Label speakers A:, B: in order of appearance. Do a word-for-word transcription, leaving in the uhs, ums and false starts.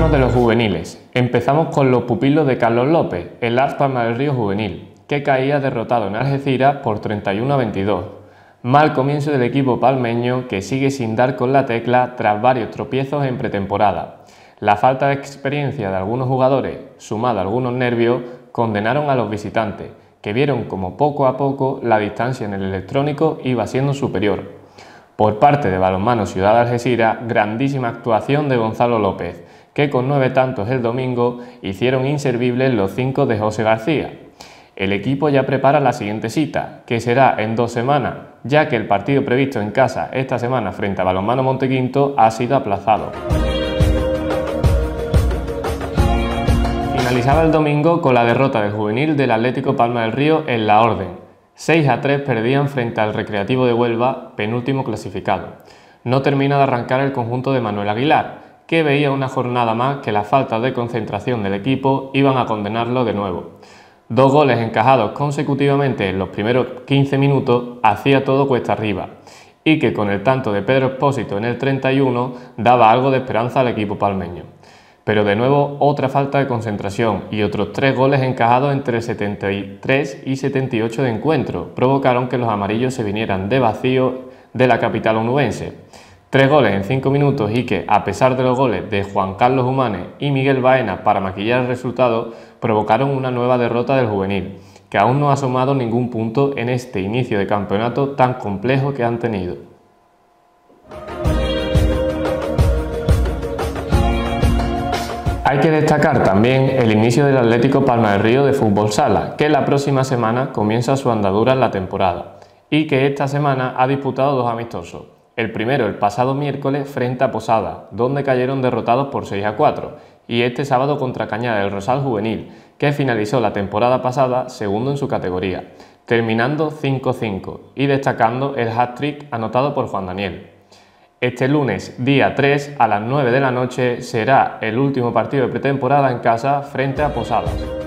A: Hablemos de los juveniles. Empezamos con los pupilos de Carlos López, el Las Palmas del Río juvenil, que caía derrotado en Algeciras por treinta y uno a veintidós. Mal comienzo del equipo palmeño, que sigue sin dar con la tecla tras varios tropiezos en pretemporada. La falta de experiencia de algunos jugadores, sumada a algunos nervios, condenaron a los visitantes, que vieron como poco a poco la distancia en el electrónico iba siendo superior. Por parte de Balonmano Ciudad de Algeciras, grandísima actuación de Gonzalo López, que con nueve tantos el domingo hicieron inservibles los cinco de José García. El equipo ya prepara la siguiente cita, que será en dos semanas, ya que el partido previsto en casa esta semana frente a Balonmano Montequinto ha sido aplazado. Finalizaba el domingo con la derrota del juvenil del Atlético Palma del Río en La Orden. seis a tres perdían frente al Recreativo de Huelva, penúltimo clasificado. No termina de arrancar el conjunto de Manuel Aguilar, que veía una jornada más que la falta de concentración del equipo iban a condenarlo de nuevo. Dos goles encajados consecutivamente en los primeros quince minutos hacía todo cuesta arriba, y que con el tanto de Pedro Expósito en el treinta y uno daba algo de esperanza al equipo palmeño. Pero de nuevo otra falta de concentración y otros tres goles encajados entre el setenta y tres y setenta y ocho de encuentro provocaron que los amarillos se vinieran de vacío de la capital onubense. Tres goles en cinco minutos y que, a pesar de los goles de Juan Carlos Humanes y Miguel Baena para maquillar el resultado, provocaron una nueva derrota del juvenil, que aún no ha sumado ningún punto en este inicio de campeonato tan complejo que han tenido. Hay que destacar también el inicio del Atlético Palma del Río de Fútbol Sala, que la próxima semana comienza su andadura en la temporada, y que esta semana ha disputado dos amistosos. El primero el pasado miércoles frente a Posada, donde cayeron derrotados por seis a cuatro, y este sábado contra Cañada del Rosal juvenil, que finalizó la temporada pasada segundo en su categoría, terminando cinco a cinco y destacando el hat-trick anotado por Juan Daniel. Este lunes, día tres, a las nueve de la noche, será el último partido de pretemporada en casa frente a Posadas.